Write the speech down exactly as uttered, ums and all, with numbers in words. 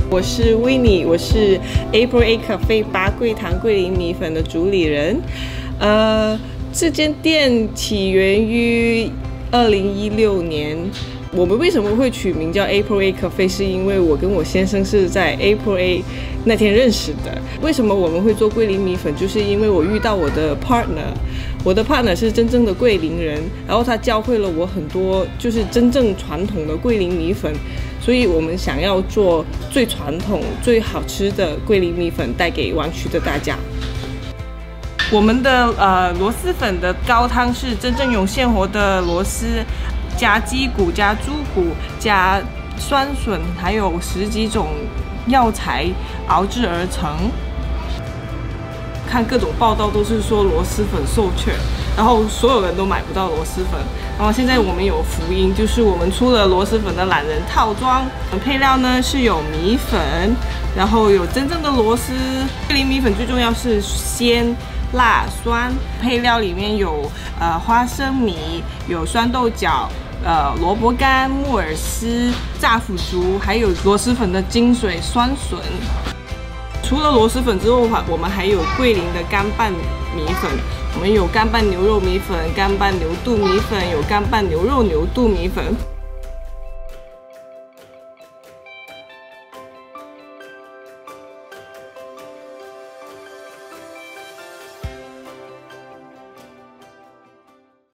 我是 Winnie， 我是 April A Cafe 八桂堂桂林米粉的主理人。呃，这间店起源于二零一六年。我们为什么会取名叫 April A Cafe？ 是因为我跟我先生是在 April A 那天认识的。为什么我们会做桂林米粉？就是因为我遇到我的 partner， 我的 partner 是真正的桂林人，然后他教会了我很多就是真正传统的桂林米粉，所以我们想要做最传统、最好吃的桂林米粉，带给湾区的大家。我们的呃螺蛳粉的高汤是真正用现活的螺丝。加鸡骨、加猪骨、加酸笋，还有十几种药材熬制而成。看各种报道都是说螺蛳粉售罄，然后所有人都买不到螺蛳粉。然后现在我们有福音，就是我们出了螺蛳粉的懒人套装。配料呢是有米粉，然后有真正的螺丝。桂林米粉最重要是鲜。辣酸配料里面有呃花生米，有酸豆角，呃萝卜干、木耳丝、炸腐竹，还有螺蛳粉的精髓酸笋。除了螺蛳粉之后，我们还有桂林的干拌米粉，我们有干拌牛肉米粉、干拌牛肚米粉，有干拌牛肉牛肚米粉。